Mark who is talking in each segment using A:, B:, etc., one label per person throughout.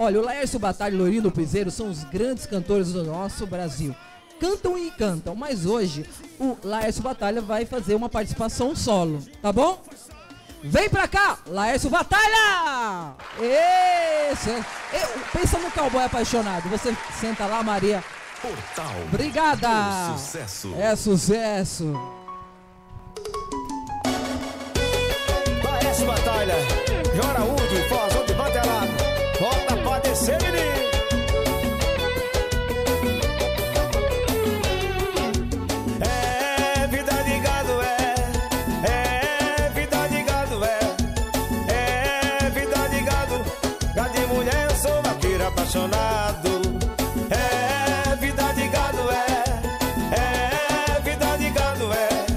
A: Olha, o Laércio Batalha e o Loirinho do Piseiro são os grandes cantores do nosso Brasil. Cantam e cantam, mas hoje o Laércio Batalha vai fazer uma participação solo, tá bom? Vem pra cá, Laércio Batalha! Esse, pensa no cowboy apaixonado. Você senta lá, Maria.
B: Portal.
A: Obrigada!
B: Sucesso.
A: É sucesso.
C: Laércio Batalha, Jora Udo, Forrozão de Bandelado. Volta pra descer, menino. É vida de gado, é vida de gado, é vida de gado. Gado de mulher, eu sou vaqueiro apaixonado. É vida de gado, é vida de gado,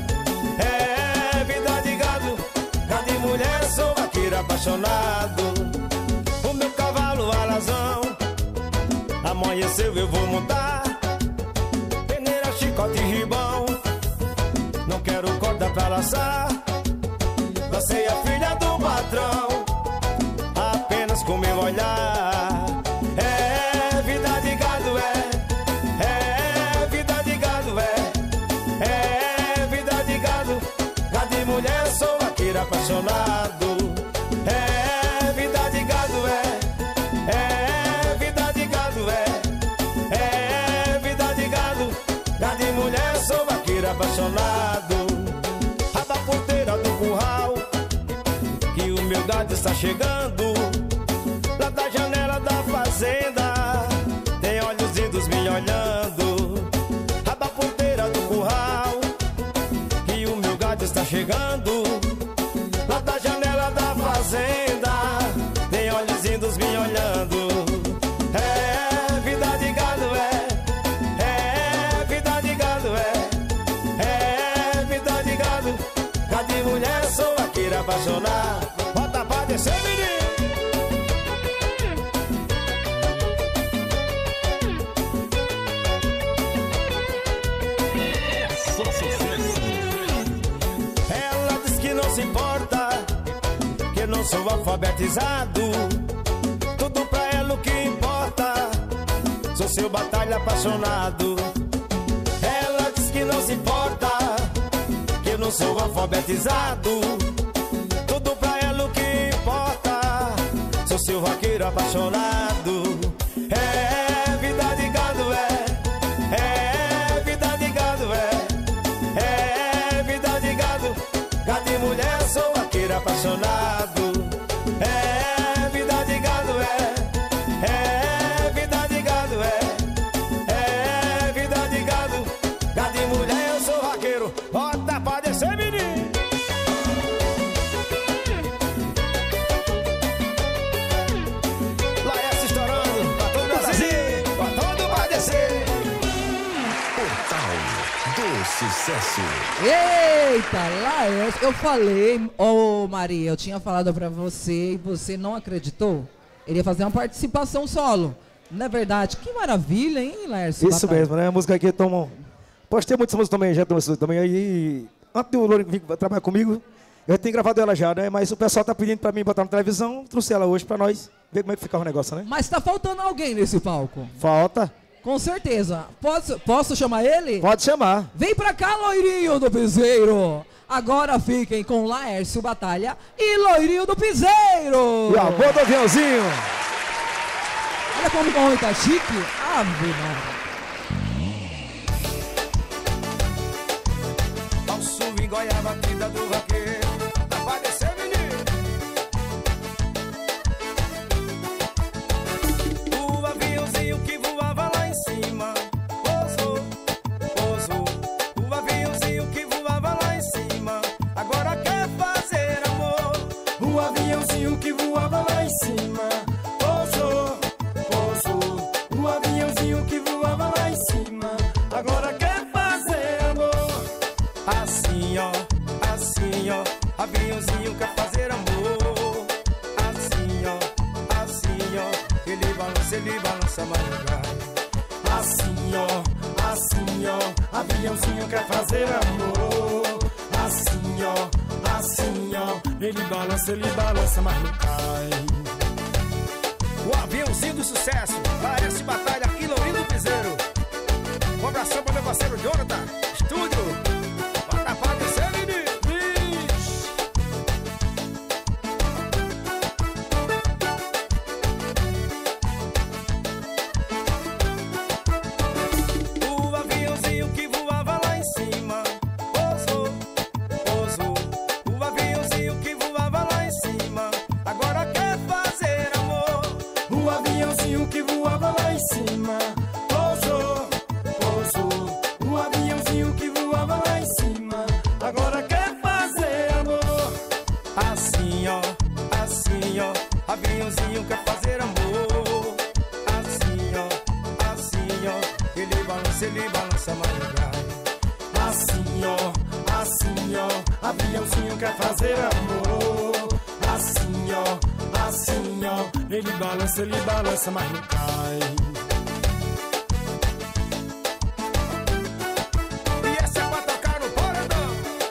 C: é vida de gado. Gado de mulher, eu sou vaqueiro apaixonado. O meu cavalo alazão, amanheceu eu vou montar. Peneira, chicote e ribão, não quero corda pra laçar. Lancei a filha do patrão, apenas com meu olhar. É vida de gado, é vida de gado, é vida de gado. Gado de mulher, sou vaqueiro apaixonado. É vida de gado, é vida de gado, é vida de gado. Gado de mulher, sou vaqueiro apaixonado. Aba porteira do curral, que o meu gado está chegando. Lá da janela da fazenda, tem olhos lindos me olhando. Aba porteira do curral, que o meu gado está chegando. Lá da janela da fazenda, tem olhos lindos me olhando. É vida de gado, é vida de gado, é vida de gado. Gado de mulher, sou vaqueiro apaixonado. Bota pra descer, menino. Ela diz que não se importa, que eu não sou alfabetizado. Tudo pra ela o que importa, sou seu batalha apaixonado. Ela diz que não se importa, que eu não sou alfabetizado. Tudo pra ela o que importa, sou seu vaqueiro apaixonado. É vida de gado, é vida de gado, é vida de gado. Gado de mulher, sou vaqueiro apaixonado. É vida de gado, é vida de gado, é vida de gado. Gado de mulher, eu sou vaqueiro. Bota pra descer, menino. Laércio estourando pra todo o Brasil, pra todo pra descer.
B: Portal do Sucesso.
A: Eita, Laércio, eu falei, ô Maria, eu tinha falado pra você e você não acreditou? Ele ia fazer uma participação solo. Não é verdade? Que maravilha, hein, Laércio?
D: Isso
A: Batalha?
D: mesmo, né? A música aqui toma. Postei muitas músicas também, já tem também. Aí, antes do Lourinho vir trabalhar comigo, eu tenho gravado ela já, né? Mas o pessoal tá pedindo pra mim botar na televisão, trouxe ela hoje pra nós ver como é que fica o negócio, né?
A: Mas tá faltando alguém nesse palco.
D: Falta.
A: Com certeza. Posso chamar ele?
D: Pode chamar.
A: Vem pra cá, Loirinho do Piseiro. Agora fiquem com Laércio Batalha e Loirinho do Piseiro.
D: E o amor do aviãozinho.
A: Olha como o homem tá chique. Ave Maria.
C: Ao sul em Goiaba, a vida do vaqueiro. Tá pra descer, menino. O aviãozinho que voava lá em cima pousou, pousou. O aviãozinho que voava lá em cima agora quer fazer amor. O aviãozinho que voava lá em cima pousou, pousou. O aviãozinho que voava lá em cima agora quer fazer amor. Assim ó, aviãozinho quer fazer amor. Assim ó, ele balança, mas não cai. Assim ó, aviãozinho quer fazer amor. Assim ó, ele balança, mas não cai. Aviãozinho do sucesso, Laércio Batalha, aqui Lourinho do Piseiro. Um abração para meu parceiro Jonathan, estúdio. Bota pra descer, menino. O aviãozinho que voava lá em cima pousou, pousou. O aviãozinho que voava lá em cima agora quer fazer amor.
E: O aviãozinho que voava lá em cima pousou, pousou. O aviãozinho que voava lá em cima agora quer fazer amor.
C: Assim ó, aviãozinho quer fazer amor. Assim ó, ele balança, mas não cai.
E: Assim ó, aviãozinho quer fazer amor. Assim ó, ele balança, mas não cai.
C: E essa é pra tocar no paredão.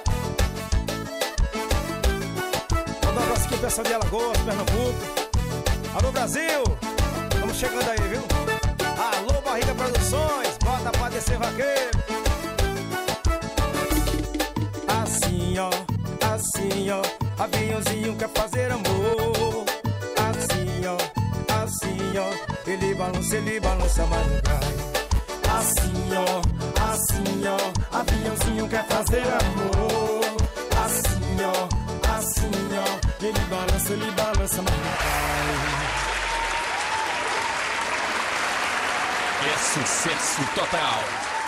C: Manda um abraço aqui, pessoal de Alagoas, Pernambuco. Alô, Brasil, estamos chegando aí, viu? Alô, Barriga Produções, bota pra descer vaqueiro. Assim ó, aviãozinho quer fazer amor. Assim ó, ele balança, mas não cai.
E: Assim ó, aviãozinho quer fazer amor. Assim ó, ele balança, mas não cai.
B: É sucesso total.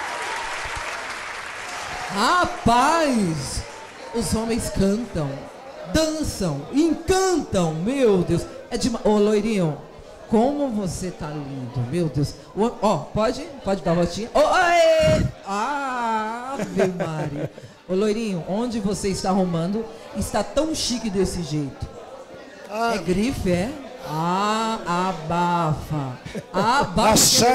A: Rapaz, os homens cantam, dançam, encantam, meu Deus. É demais. Ô, loirinho, como você tá lindo, meu Deus. Ó, pode dar uma voltinha. Ô, aê! Ave Maria. Ô, loirinho, onde você está arrumando está tão chique desse jeito? É grife, é? Abafa. Abafa.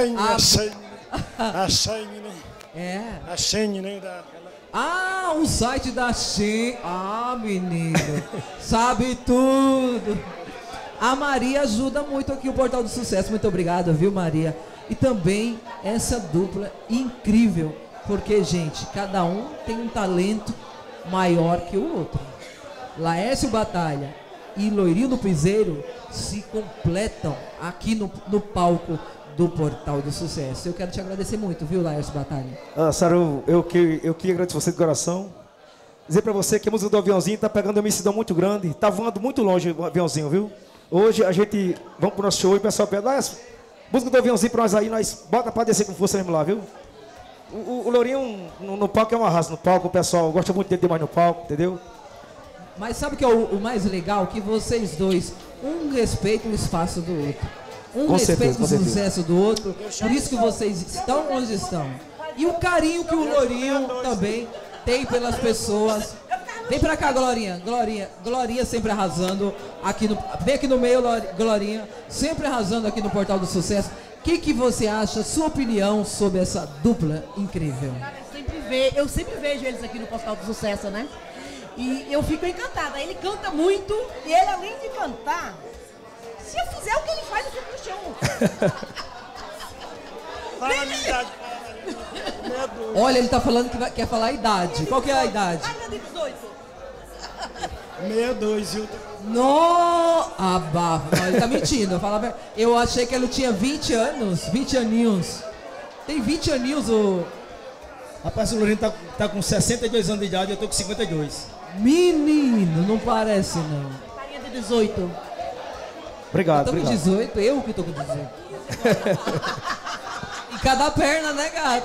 E: A Shane, né?
A: É.
E: A Shane, né?
A: O site da Shein. Menino, sabe tudo. A Maria ajuda muito aqui o Portal do Sucesso. Muito obrigado, viu, Maria? E também essa dupla incrível. Porque, gente, cada um tem um talento maior que o outro. Laércio Batalha e Loirinho do Piseiro se completam aqui no palco do Portal do Sucesso. Eu quero te agradecer muito, viu, Laércio Batalha?
D: Saru, eu que agradeço você de coração. Dizer pra você que a música do aviãozinho tá pegando uma imensidão muito grande. Tá voando muito longe o aviãozinho, viu? Hoje a gente, vamos pro nosso show e o pessoal pede, música do aviãozinho pra nós aí, nós bota pra descer com força mesmo lá, viu? O Lourinho no palco é uma raça, no palco o pessoal gosta muito dele demais no palco, entendeu?
A: Mas sabe o que é o mais legal? Que vocês dois, um respeita o espaço do outro. Um respeita o sucesso do outro. Por isso que vocês estão onde estão. E o carinho que o Lourinho também tem pelas pessoas. Vem pra cá, Glorinha. Glorinha sempre arrasando aqui no... Vem aqui no meio, Glorinha. Sempre arrasando aqui no Portal do Sucesso. O que você acha, sua opinião sobre essa dupla incrível?
F: Cara, eu sempre vejo eles aqui no Portal do Sucesso, né? E eu fico encantada. Ele canta muito e ele, além de cantar, se eu fizer o que ele faz, eu fico no chão.
E: Fala a minha idade.
A: Olha, ele tá falando que quer falar a idade. Qual que é a idade?
F: 18.
E: 62, viu?
A: Abafa. Não, ele tá mentindo. Eu achei que ele tinha 20 anos. 20 aninhos. Tem 20 aninhos o...
G: Rapaz, o Lourinho tá com 62 anos de idade e eu tô com 52.
A: Menino, não parece não.
F: Carinha de 18.
D: Obrigado,
A: Eu tô com 18, eu que tô com 18. E cada perna, né, gato?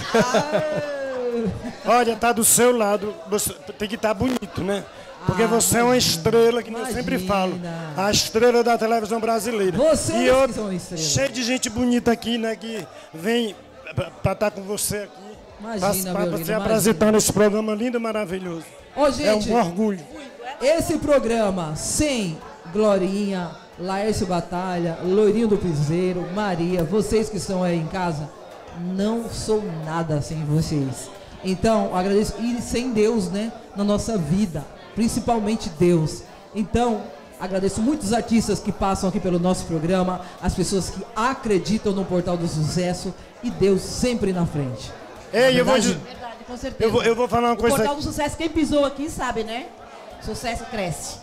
E: Olha, tá do seu lado, você tem que estar bonito, né? Porque você é uma estrela, que eu sempre falo. A estrela da televisão brasileira.
A: Vocês
E: e eu,
A: que são estrelas.
E: cheio de gente bonita aqui, né? Que vem pra estar com você aqui.
A: Imagina,
E: pra se apresentar nesse programa lindo e maravilhoso.
A: Ô, gente,
E: é um orgulho.
A: Esse programa sem Glorinha, Laércio Batalha, Loirinho do Piseiro, Maria, vocês que estão aí em casa, não sou nada sem vocês. Então, agradeço. E sem Deus, né? Na nossa vida. Principalmente Deus. Então, Agradeço muitos artistas que passam aqui pelo nosso programa, as pessoas que acreditam no Portal do Sucesso e Deus sempre na frente.
H: Ei, eu vou,
F: Verdade, com certeza.
H: eu vou falar uma
F: O
H: coisa.
F: Portal do Sucesso, quem pisou aqui sabe, né? Sucesso cresce.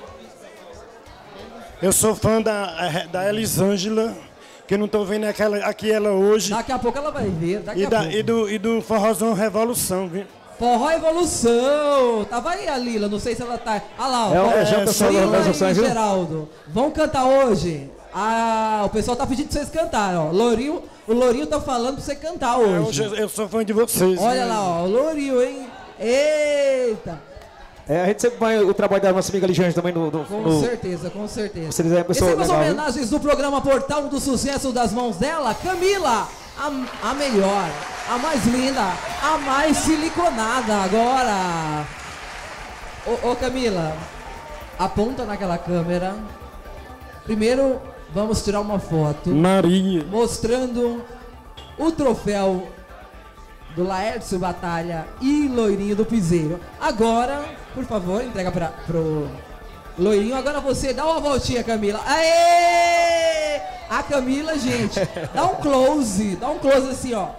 H: Eu sou fã da Elisângela, que eu não tô vendo aqui ela hoje.
A: Daqui a pouco ela vai ver, daqui a pouco.
H: E do Forrozão Revolução, viu?
A: Forró Evolução. Tava aí a Lila, não sei se ela tá. Ah lá, ó.
D: já o pessoal da
A: Lila
D: Revolução,
A: e
D: viu?
A: Geraldo. Vão cantar hoje? Ah, o pessoal tá pedindo pra vocês cantarem, ó. O Lourinho tá falando pra você cantar hoje.
H: Eu sou fã de vocês.
A: Olha
H: viu?
A: lá, ó, o Lourinho, hein? Eita!
D: A gente sempre vai o trabalho da nossa amiga Ligiane também
A: Com certeza, com certeza.
D: Se eles é pessoa
A: Receba as
D: legal, viu?
A: homenagens do programa Portal do Sucesso das mãos dela, Camila, a melhor, a mais linda, a mais siliconada agora. Ô Camila, aponta naquela câmera. Primeiro, vamos tirar uma foto
H: Maria.
A: mostrando o troféu do Laércio Batalha e Loirinho do Piseiro. Agora, por favor, entrega pro Loirinho. Agora você dá uma voltinha, Camila. Aê! A Camila, gente, dá um close assim, ó.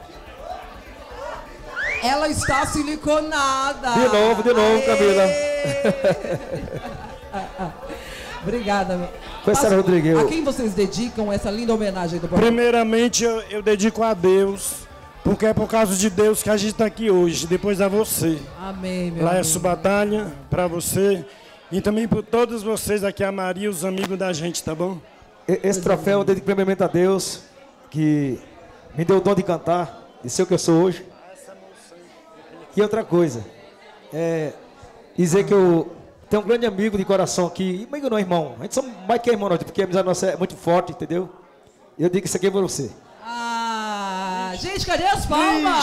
A: Ela está siliconada.
D: De novo,
A: Aê!
D: Camila.
A: Obrigada, meu.
D: Foi Sara Rodrigues.
A: A quem vocês dedicam essa linda homenagem do programa?
H: Primeiramente, eu dedico a Deus, porque é por causa de Deus que a gente está aqui hoje. Depois a você.
A: Amém, meu
H: Laércio
A: amigo.
H: Batalha, para você. E também por todos vocês aqui, a Maria e os amigos da gente, tá bom?
D: Esse troféu eu dedico primeiramente a Deus, que me deu o dom de cantar, de ser o que eu sou hoje. E outra coisa, dizer que eu tenho um grande amigo de coração aqui, amigo não, irmão, a gente somos mais que irmão, porque a amizade nossa é muito forte, entendeu? E eu digo isso aqui é pra você.
A: Ah, gente, cadê as palmas?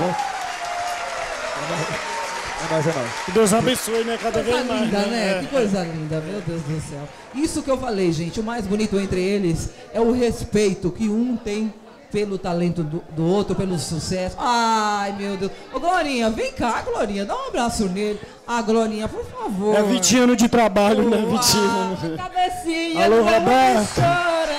D: É nóis.
H: Que Deus abençoe, né? Cada
A: Coisa
H: vez mais.
A: linda, né? Que coisa linda, meu Deus do céu. Isso que eu falei, gente, o mais bonito entre eles é o respeito que um tem pelo talento do outro, pelo sucesso. Ai, meu Deus. Ô, Glorinha, vem cá, Glorinha, dá um abraço nele. Ah, Glorinha, por favor.
H: É 20 anos de trabalho, né? 20
A: Ah,
H: anos.
F: Cabecinha,
H: Alô,
F: não vai
H: Roberto.
F: muito chora.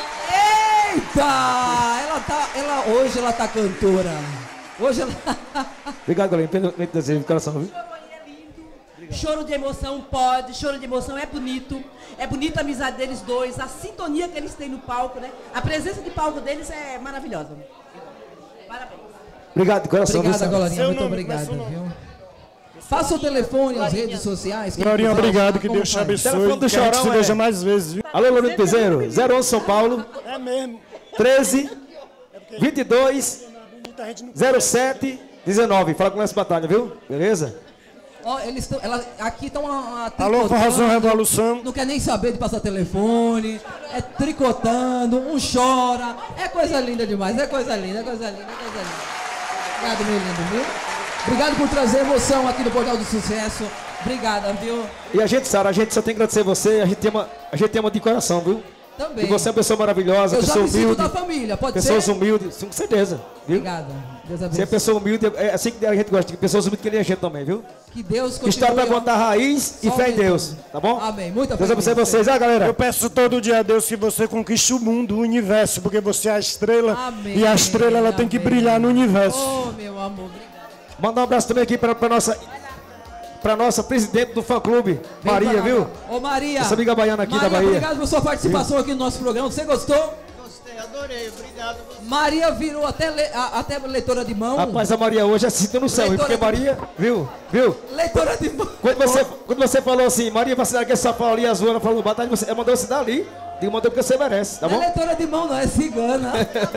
A: Eita! Hoje ela tá cantora. Hoje ela...
D: Obrigado, galera, pelo desejo de coração, viu?
F: Choro de emoção pode, choro de emoção é bonito. É bonita a amizade deles dois, a sintonia que eles têm no palco, né? A presença de palco deles é maravilhosa. Parabéns.
D: Obrigado de coração,
A: Obrigada,
D: viu?
A: Glorinha,
H: Seu
A: muito
H: nome,
A: obrigado,
H: seu nome.
A: viu? Faça o telefone, as redes sociais. quem
H: Glorinha,
A: quiser
H: obrigado,
A: ajudar,
H: que
A: como
H: Deus te
A: faz?
H: abençoe.
D: Telefone do
H: Que a gente se
D: Chorão
H: veja
D: é-
H: mais vezes, viu?
D: Alô, Lourinho Piseiro, 011 São Paulo,
H: É mesmo.
D: 13 22
H: Muita gente não
D: 07 19. Fala com essa batalha, viu? Beleza?
A: Ó, eles estão, aqui estão
H: Alô, Forrozão Revolução.
A: Não quer nem saber de passar telefone, é tricotando, um chora, é coisa linda demais, é coisa linda, é coisa linda, é coisa linda. Obrigado, meu lindo, viu? Obrigado por trazer emoção aqui no Portal do Sucesso. Obrigada, viu?
D: E a gente, Sara, a gente só tem que agradecer você, a gente ama de coração, viu?
A: Também.
D: E você é uma pessoa maravilhosa,
A: Eu já
D: pessoa
A: me sinto
D: humilde.
A: da família, pode
D: Pessoas
A: ser?
D: humildes, com certeza, viu?
A: Obrigada. Deus
D: Você é
A: abençoe.
D: pessoa humilde, é assim que a gente gosta, de pessoas humildes que nem a gente também, viu?
A: Que Deus continue.
D: História pra contar raiz e
A: só
D: fé em
A: aumentando.
D: Deus, tá bom?
A: Amém. Muita
D: Deus
A: fé em
D: abençoe
A: Deus.
D: vocês, galera?
H: Eu peço todo dia a Deus que você conquiste o mundo, o universo, porque você é a estrela.
A: Amém.
H: E a estrela ela tem que
A: Amém.
H: brilhar no universo.
A: Oh, meu amor, obrigada.
D: Mandar um abraço também aqui pra nossa presidente do fã-clube,
A: Vem
D: Maria,
A: pra cá.
D: viu?
A: Ô, Maria.
D: Essa amiga baiana aqui
A: Maria,
D: da Bahia.
A: obrigado por sua participação aqui no nosso programa. Você gostou?
I: Gostei, adorei, obrigado.
A: Maria virou até leitora de mão.
D: Rapaz, a Maria hoje assiste no céu, viu?
A: Leitora
D: Porque Maria, viu?
A: Leitora de mão.
D: Quando você falou assim, Maria, vai se dar aquele sapão ali azul, ela falou, batalha, ela mandou você dar ali. Digo, mandou porque você merece, tá
A: Não
D: bom?
A: é leitora de mão, não, é cigana.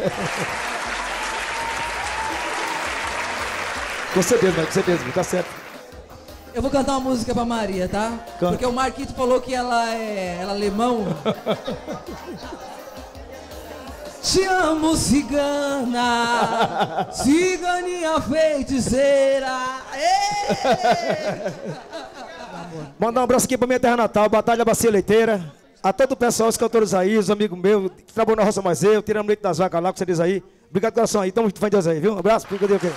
D: Com certeza, tá certo.
A: Eu vou cantar uma música pra Maria, tá?
D: Canta.
A: Porque o Marquito falou que ela é alemão. Te amo, cigana, ciganinha feiticeira. Ei!
D: Mandar um abraço aqui pra minha terra natal, Batalha Bacia Leiteira. A todo o pessoal, os cantores aí, os amigos meus, que trabalham na roça mais eu, tirando leite das vacas lá, com vocês aí. Obrigado, coração aí. Tamo muito fã de Deus aí, viu? Um abraço, porque eu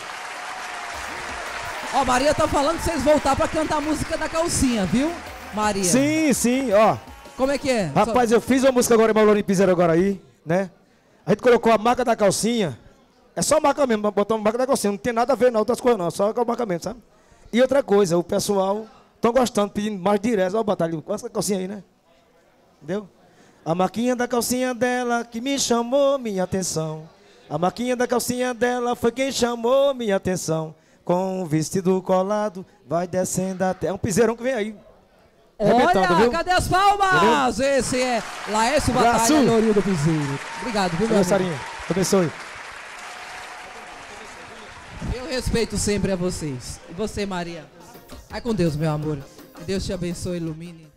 A: Ó, Maria tá falando que vocês voltar pra cantar a música da calcinha, viu? Maria.
D: Sim, ó.
A: Como é que é?
D: Rapaz, eu fiz uma música agora, meu Lourinho Piseiro agora aí, né? A gente colocou a marca da calcinha. É só marca mesmo, botar uma marca da calcinha. Não tem nada a ver, não, outras coisas não. Só com a marca mesmo, sabe? E outra coisa, o pessoal estão gostando, pedindo mais direto. Ó, Batalha, com essa calcinha aí, né? Entendeu? A marquinha da calcinha dela que me chamou minha atenção. A marquinha da calcinha dela foi quem chamou minha atenção. Com o vestido colado, vai descendo até... É um piseirão que vem aí.
A: Olha,
D: viu?
A: cadê as palmas?
D: Entendeu?
A: Esse é Laércio Batalha, Lourinho do Piseiro. Obrigado, viu, meu
D: Valeu,
A: amigo?
D: Sarinha. Abençoe.
A: Eu respeito sempre a vocês. E você, Maria? Vai com Deus, meu amor. Que Deus te abençoe e ilumine.